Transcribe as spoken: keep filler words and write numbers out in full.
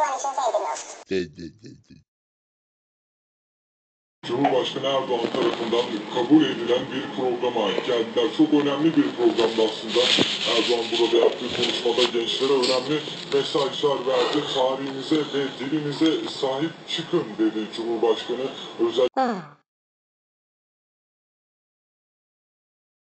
Şu an için sevdirmiyorum. Cumhurbaşkanı Erdoğan tarafından kabul edilen bir programa geldiler. Çok önemli bir programdı aslında. Erdoğan burada yaptığı konuşmada gençlere önemli mesajlar verdi. Tarihinize ve dilinize sahip çıkın dedi Cumhurbaşkanı. Özel